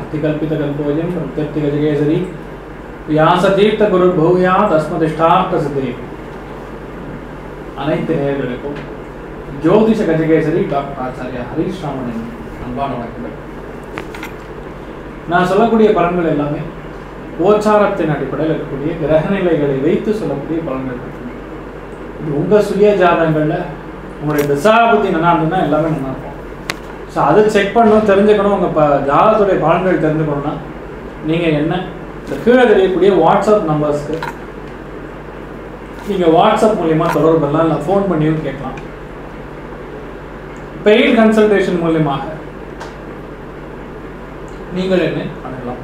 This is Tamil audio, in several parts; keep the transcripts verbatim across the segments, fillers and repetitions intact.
अतिकल्पितकल्पोऽयं प्रत्यर्थिगजकेसरी व्यासतीर्थगुरुर्भूयात् अस्मदिष्टार्थसिद्धये. அனைத்து நேயர்களுக்கும் ஜோதிஷ கஜகேசரி டாக்டர் ஆச்சாரியா ஹரீஷ் ராமனின் அன்பான வணக்கங்கள். நான் சொல்லக்கூடிய பலன்கள் எல்லாமே கோச்சாரத்தின் அடிப்படையில் இருக்கக்கூடிய கிரகநிலைகளை வைத்து சொல்லக்கூடிய பலன்கள் இருக்கு. உங்கள் சுய ஜாதகங்களில் உங்களுடைய திசாபுத்தி நல்லா இருந்ததுன்னா எல்லாமே நல்லா இருக்கும். ஸோ அதை செக் பண்ணணும், தெரிஞ்சுக்கணும். உங்கள் ப ஜாதகத்துடைய பலன்கள் தெரிஞ்சுக்கணும்னா நீங்கள் என்ன இந்த கீழே தெரியக்கூடிய வாட்ஸ்அப் நம்பர்ஸ்க்கு நீங்கள் வாட்ஸ்அப் மூலியமாக தொடர்பு பண்ணலாம், இல்லை ஃபோன் பண்ணியும் கேட்கலாம். பெய்ட் கன்சல்டேஷன் மூலியமாக நீங்கள் என்ன பண்ணலாம்.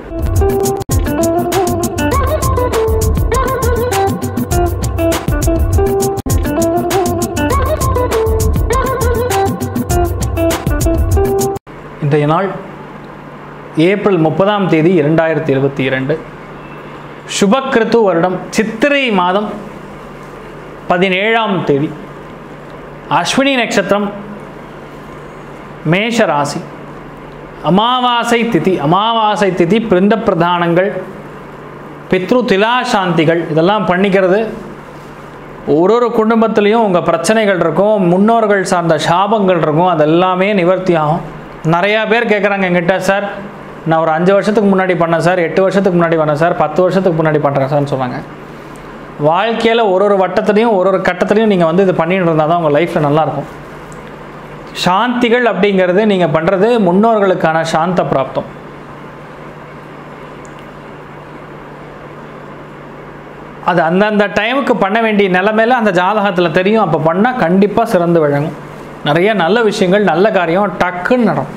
இன்றைய நாள் ஏப்ரல் முப்பதாம் தேதி இரண்டாயிரத்தி இருபத்தி இரண்டு சுபக்கிருத்து வருடம் சித்திரை மாதம் பதினேழாம் தேதி அஸ்வினி நட்சத்திரம், மேஷ ராசி, அமாவாசை திதி. அமாவாசை திதி பிருந்த பிரதானங்கள், பித்ரு திலா சாந்திகள் இதெல்லாம் பண்ணிக்கிறது. ஒரு ஒரு குடும்பத்துலேயும் உங்கள் பிரச்சனைகள் இருக்கும், முன்னோர்கள் சார்ந்த சாபங்கள் இருக்கும், அதெல்லாமே நிவர்த்தி ஆகும். நிறையா பேர் கேட்குறாங்க எங்கிட்ட, சார் நான் ஒரு அஞ்சு வருஷத்துக்கு முன்னாடி பண்ணேன் சார், எட்டு வருஷத்துக்கு முன்னாடி பண்ணேன் சார், பத்து வருஷத்துக்கு முன்னாடி பண்ணுறேன் சார்னு சொன்னாங்க. வாழ்க்கையில் ஒரு ஒரு வட்டத்துலேயும் ஒரு ஒரு கட்டத்துலையும் நீங்கள் வந்து இது பண்ணிட்டு இருந்தால் தான் உங்கள் லைஃப்பில் நல்லாயிருக்கும். சாந்திகள் அப்படிங்கிறது நீங்கள் பண்ணுறது முன்னோர்களுக்கான சாந்த பிராப்தம். அது அந்தந்த டைமுக்கு பண்ண வேண்டிய நிலைமையில் அந்த ஜாதகத்தில் தெரியும். அப்போ பண்ணால் கண்டிப்பாக சிறந்து விளங்கும். நிறைய நல்ல விஷயங்கள், நல்ல காரியம் டக்குன்னு நடக்கும்.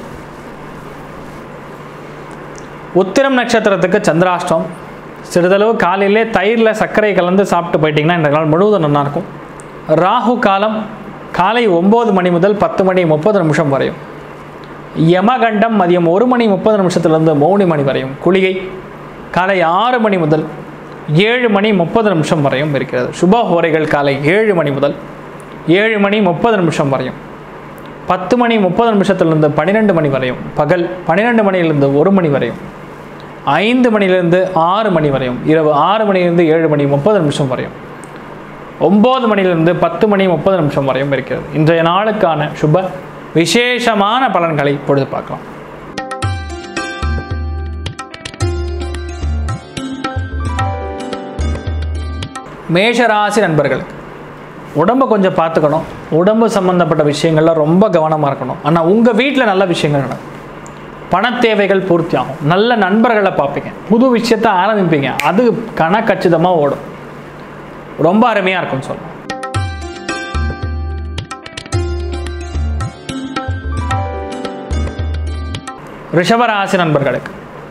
உத்திரம் நட்சத்திரத்துக்கு சந்திராஷ்டம். சிறிதளவு காலையிலே தயிரில் சர்க்கரை கலந்து சாப்பிட்டு போயிட்டிங்கன்னா இந்த நாள் முழுவதும் நல்லாயிருக்கும். ராகு காலம் காலை ஒம்பது மணி முதல் பத்து மணி முப்பது நிமிஷம் வரையும். யமகண்டம் மதியம் ஒரு மணி முப்பது நிமிஷத்துலேருந்து மூணு மணி வரையும். குளிகை காலை ஆறு மணி முதல் ஏழு மணி முப்பது நிமிஷம் வரையும் இருக்கிறது. சுபஹோரைகள் காலை ஏழு மணி முதல் ஏழு மணி முப்பது நிமிஷம் வரையும். பத்து மணி முப்பது நிமிஷத்துலேருந்து பன்னிரெண்டு மணி வரையும். பகல் பன்னிரெண்டு மணியிலிருந்து ஒரு மணி வரையும். ஐந்து மணிலிருந்து ஆறு மணி வரையும். இரவு ஆறு மணிலிருந்து ஏழு மணி முப்பது நிமிஷம் வரையும். ஒம்பது மணிலிருந்து பத்து மணி முப்பது நிமிஷம் வரையும் இருக்கிறது. இன்றைய நாளுக்கான சுப விசேஷமான பலன்களை இப்பொழுது பார்க்கலாம். மேஷராசி நண்பர்களுக்கு உடம்பை கொஞ்சம் பார்த்துக்கணும். உடம்பு சம்மந்தப்பட்ட விஷயங்கள்லாம் ரொம்ப கவனமாக இருக்கணும். ஆனால் உங்கள் வீட்டில் நல்ல விஷயங்கள் நடக்கும். பண தேவைகள் பூர்த்தி ஆகும். நல்ல நண்பர்களை பார்ப்பீங்க. புது விஷயத்தை ஆரம்பிப்பீங்க. அது கணக்கச்சிதமாக ஓடும். ரொம்ப அருமையாக இருக்கும்னு சொல்லலாம். ரிஷபராசி நண்பர்களுக்கு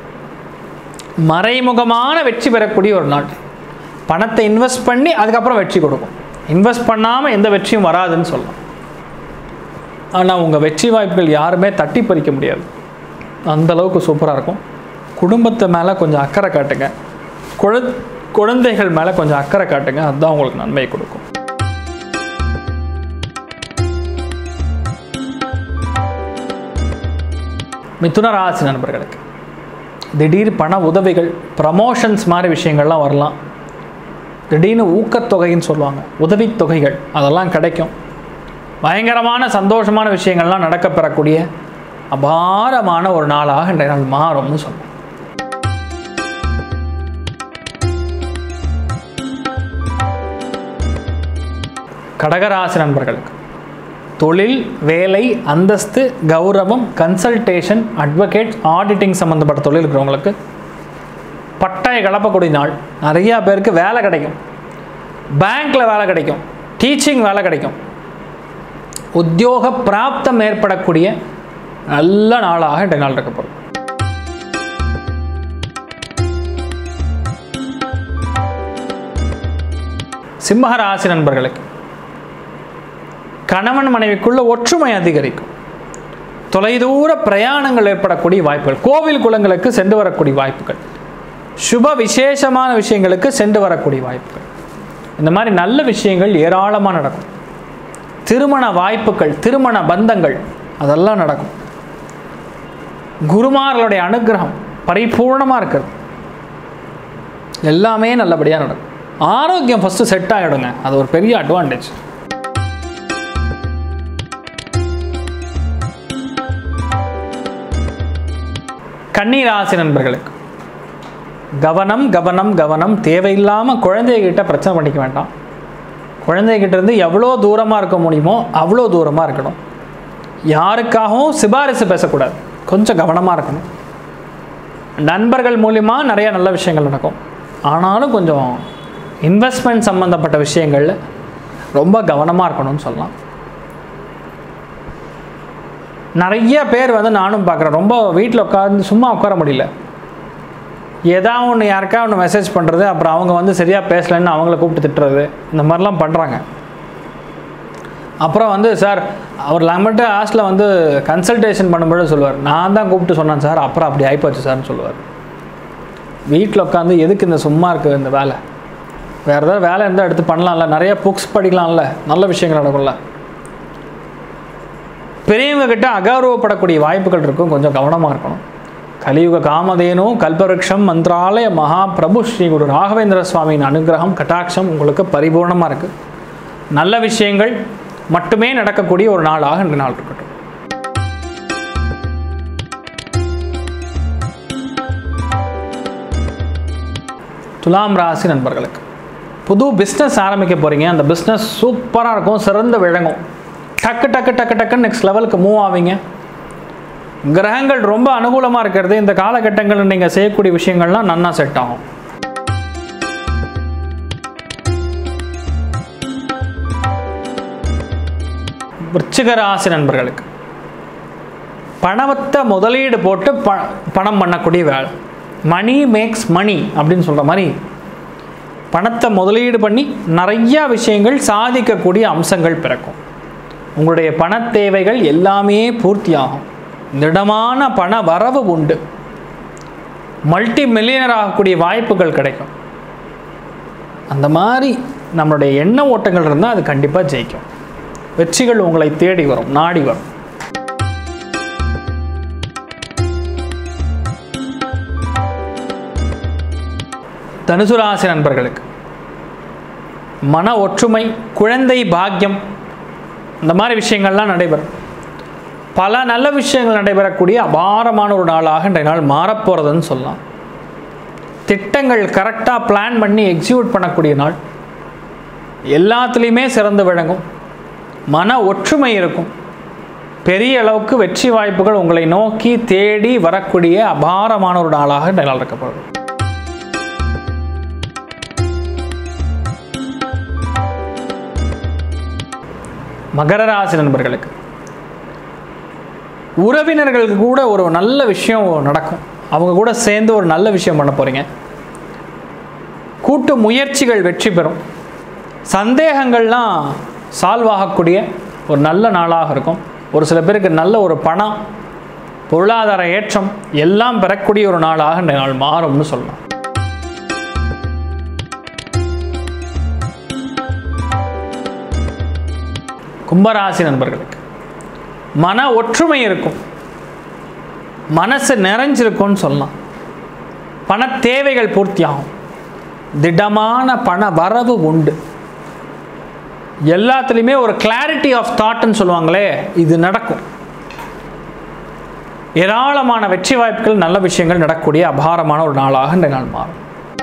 மறைமுகமான வெற்றி பெறக்கூடிய ஒரு நாள். பணத்தை இன்வெஸ்ட் பண்ணி அதுக்கப்புறம் வெற்றி கொடுக்கும். இன்வெஸ்ட் பண்ணாமல் எந்த வெற்றியும் வராதுன்னு சொல்லலாம். ஆனால் உங்கள் வெற்றி வாய்ப்புகள் யாருமே தட்டி பறிக்க முடியாது. அந்தளவுக்கு சூப்பராக இருக்கும். குடும்பத்தை மேலே கொஞ்சம் அக்கறை காட்டுங்க. குழ குழந்தைகள் மேலே கொஞ்சம் அக்கறை காட்டுங்க. அதுதான் உங்களுக்கு நன்மை கொடுக்கும். மிதுன ராசி நண்பர்களுக்கு திடீர் பண உதவிகள், ப்ரமோஷன்ஸ் மாதிரி விஷயங்கள்லாம் வரலாம். திடீர்னு ஊக்கத்தொகைன்னு சொல்லுவாங்க, உதவித்தொகைகள் அதெல்லாம் கிடைக்கும். பயங்கரமான சந்தோஷமான விஷயங்கள்லாம் நடக்க பெறக்கூடிய அபாரமான ஒரு நாளாக இன்றைய நாள் மாறும்னு சொல்லுவோம். கடகராசி நண்பர்களுக்கு தொழில், வேலை, அந்தஸ்து, கௌரவம், கன்சல்டேஷன், அட்வொகேட், ஆடிட்டிங் சம்மந்தப்பட்ட தொழில் இருக்கிறவங்களுக்கு பட்டாய கலப்பக்கூடிய நாள். நிறையா பேருக்கு வேலை கிடைக்கும். பேங்க்கில் வேலை கிடைக்கும். டீச்சிங் வேலை கிடைக்கும். உத்தியோக பிராப்தம் ஏற்படக்கூடிய நல்ல நாளாக இன்றைய நாள் இருக்கப்படும். சிம்மராசி நண்பர்களுக்கு கணவன் மனைவிக்குள்ள ஒற்றுமை அதிகரிக்கும். தொலைதூர பிரயாணங்கள் ஏற்படக்கூடிய வாய்ப்புகள், கோவில் குளங்களுக்கு சென்று வரக்கூடிய வாய்ப்புகள், சுப விசேஷமான விஷயங்களுக்கு சென்று வரக்கூடிய வாய்ப்புகள், இந்த மாதிரி நல்ல விஷயங்கள் ஏராளமாக நடக்கும். திருமண வாய்ப்புகள், திருமண பந்தங்கள் அதெல்லாம் நடக்கும். குருமார்களுடைய அனுகிரகம் பரிபூர்ணமாக இருக்குது. எல்லாமே நல்லபடியாக நடக்கும். ஆரோக்கியம் ஃபஸ்ட்டு செட் ஆகிடுங்க, அது ஒரு பெரிய அட்வான்டேஜ். கன்னி ராசி நண்பர்களுக்கு கவனம் கவனம் கவனம். தேவையில்லாமல் குழந்தைகிட்ட பிரச்சனை பண்ணிக்க வேண்டாம். குழந்தைகிட்ட இருந்து எவ்வளோ தூரமாக இருக்க முடியுமோ அவ்வளோ தூரமாக இருக்கணும். யாருக்காகவும் சிபாரிசு பேசக்கூடாது, கொஞ்சம் கவனமாக இருக்கணும். நண்பர்கள் மூலிமா நிறைய நல்ல விஷயங்கள் நடக்கும். ஆனாலும் கொஞ்சம் இன்வெஸ்ட்மெண்ட் சம்மந்தப்பட்ட விஷயங்களில் ரொம்ப கவனமாக இருக்கணும்னு சொல்லலாம். நிறைய பேர் வந்து நானும் பார்க்குறேன், ரொம்ப வீட்டில் உட்காந்து சும்மா உட்கார முடியல. ஏதாவது ஒன்று யாருக்கா ஒன்று மெசேஜ் பண்ணுறது, அப்புறம் அவங்க வந்து சரியாக பேசலைன்னு அவங்கள கூப்பிட்டு திட்டுறது, இந்த மாதிரிலாம் பண்ணுறாங்க. அப்புறம் வந்து சார் அவர் நம்மகிட்ட ஹாஸ்டலில் வந்து கன்சல்டேஷன் பண்ணும்போது சொல்லுவார், நான் தான் கூப்பிட்டு சொன்னேன் சார், அப்புறம் அப்படி ஆகிப்போச்சு சார்னு சொல்லுவார். வீட்டில் உட்காந்து எதுக்கு இந்த சும்மா இருக்குது இந்த வேலை? வேறு ஏதாவது வேலை இருந்தால் எடுத்து பண்ணலாம்ல, நிறைய புக்ஸ் படிக்கலாம்ல, நல்ல விஷயங்கள் நடக்கும்ல. பெரியவங்க கிட்ட அகௌரவப்படக்கூடிய வாய்ப்புகள் இருக்கும், கொஞ்சம் கவனமாக இருக்கணும். கலியுக காமதேனு கல்பவருஷம் மந்திராலய மகாபிரபு ஸ்ரீ குரு ராகவேந்திர சுவாமியின் அனுகிரகம் கட்டாட்சம் உங்களுக்கு பரிபூர்ணமாக இருக்குது. நல்ல விஷயங்கள் மட்டுமே நடக்கக்கூடிய ஒரு நாளாக இந்த நாள் இருக்கட்டும். துலாம் ராசி நண்பர்களுக்கு புது பிஸ்னஸ் ஆரம்பிக்க போகிறீங்க. அந்த பிஸ்னஸ் சூப்பராக இருக்கும், சிறந்து விளங்கும். டக்கு டக்கு டக்கு டக்குன்னு நெக்ஸ்ட் லெவலுக்கு மூவ் ஆவீங்க. கிரகங்கள் ரொம்ப அனுகூலமாக இருக்கிறது. இந்த காலகட்டங்களில் நீங்கள் செய்யக்கூடிய விஷயங்கள்லாம் நன்னா செட் ஆகும். விருச்சிக ராசி நண்பர்களுக்கு பணத்தை முதலீடு போட்டு ப பணம் பண்ணக்கூடிய வேலை. மணி மேக்ஸ் மணி அப்படின்னு சொல்கிற மாதிரி பணத்தை முதலீடு பண்ணி நிறையா விஷயங்கள் சாதிக்கக்கூடிய அம்சங்கள் பிறக்கும். உங்களுடைய பண தேவைகள் எல்லாமே பூர்த்தியாகும். திடமான பண வரவு உண்டு. மல்டி மில்லியனர் ஆகக்கூடிய வாய்ப்புகள் கிடைக்கும். அந்த மாதிரி நம்மளுடைய எண்ண ஓட்டங்கள் இருந்தால் அது கண்டிப்பாக ஜெயிக்கும். வெற்றிகள் உங்களை தேடி வரும், நாடி வரும். தனுசு ராசி நண்பர்களுக்கு மன ஒற்றுமை, குழந்தை பாக்கியம், இந்த மாதிரி விஷயங்கள்லாம் நடைபெறும். பல நல்ல விஷயங்கள் நடைபெறக்கூடிய அபாரமான ஒரு நாளாக இன்றைய நாள் மாறப்போகிறதுன்னு சொல்லலாம். திட்டங்கள் கரெக்டாக பிளான் பண்ணி எக்ஸிக்யூட் பண்ணக்கூடிய நாள். எல்லாத்துலேயுமே சிறந்து விளங்கும். மன ஒற்றுமை இருக்கும். பெரிய அளவுக்கு வெற்றி வாய்ப்புகள் உங்களை நோக்கி தேடி வரக்கூடிய அபாரமான ஒரு நாளாக இன்றைய நாள் இருக்கப்படுது. மகர ராசி நண்பர்களுக்கு உறவினர்களுக்கு கூட ஒரு நல்ல விஷயம் நடக்கும். அவங்க கூட சேர்ந்து ஒரு நல்ல விஷயம் பண்ண போகிறீங்க. கூட்டு முயற்சிகள் வெற்றி பெறும். சந்தேகங்கள்லாம் சால்வ் ஆகக்கூடிய ஒரு நல்ல நாளாக இருக்கும். ஒரு சில பேருக்கு நல்ல ஒரு பணம், பொருளாதார ஏற்றம் எல்லாம் பெறக்கூடிய ஒரு நாளாக இந்த நாள் மாறும்னு சொல்லலாம். கும்பராசி நண்பர்களுக்கு மன ஒற்றுமை இருக்கும். மனசு நிறைஞ்சிருக்கும்னு சொல்லலாம். பண தேவைகள் பூர்த்தியாகும். திடமான பண வரவு உண்டு. எல்லாத்துலேயுமே ஒரு கிளாரிட்டி ஆஃப் தாட்னு சொல்லுவாங்களே, இது நடக்கும். ஏராளமான வெற்றி வாய்ப்புகள், நல்ல விஷயங்கள் நடக்கக்கூடிய அபாரமான ஒரு நாளாக இந்த நாள் மாறும்.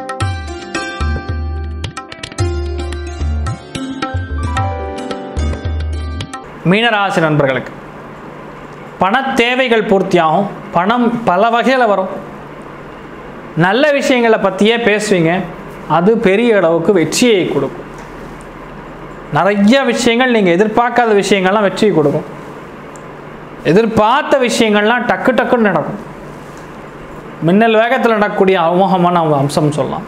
மீனராசி நண்பர்களுக்கு பண தேவைகள் பூர்த்தியாகும். பணம் பல வகையில் வரும். நல்ல விஷயங்களை பற்றியே பேசுவீங்க. அது பெரிய அளவுக்கு வெற்றியை கொடுக்கும். நிறைய விஷயங்கள் நீங்கள் எதிர்பார்க்காத விஷயங்கள்லாம் வெற்றியை கொடுக்கும். எதிர்பார்த்த விஷயங்கள்லாம் டக்கு டக்குன்னு நடக்கும். மின்னல் வேகத்தில் நடக்கக்கூடிய அமோகமான அம்சம் சொல்லலாம்.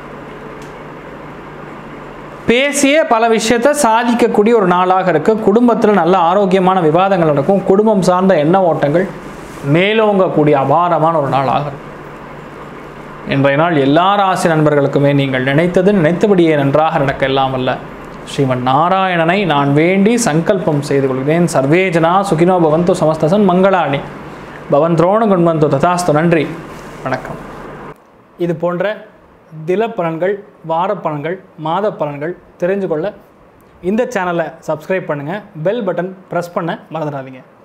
பேசிய பல விஷயத்தை சாதிக்கக்கூடிய ஒரு நாளாக இருக்குது. குடும்பத்தில் நல்ல ஆரோக்கியமான விவாதங்கள் நடக்கும். குடும்பம் சார்ந்த எண்ண ஓட்டங்கள் மேலோங்கக்கூடிய அபாரமான ஒரு நாளாக இருக்கும். இன்றைய நாள் எல்லா ராசி நண்பர்களுக்குமே நீங்கள் நினைத்தது நினைத்தபடியே நன்றாக நடக்க எல்லாம் அல்ல ஸ்ரீமன் நாராயணனை நான் வேண்டி சங்கல்பம் செய்து கொள்கிறேன். சர்வேஜனா சுகினோ பவந்து சமஸ்தசன் மங்களாணி. பவன் துரோண குண்மந்தோ ததாஸ்து. நன்றி, வணக்கம். இது போன்ற தில பலன்கள், வார பலன்கள், மாத பலன்கள் தெரிஞ்சு கொள்ள இந்த சேனலை சப்ஸ்கிரைப் பண்ணுங்கள். பெல் பட்டன் ப்ரெஸ் பண்ண மறந்துடாதீங்க.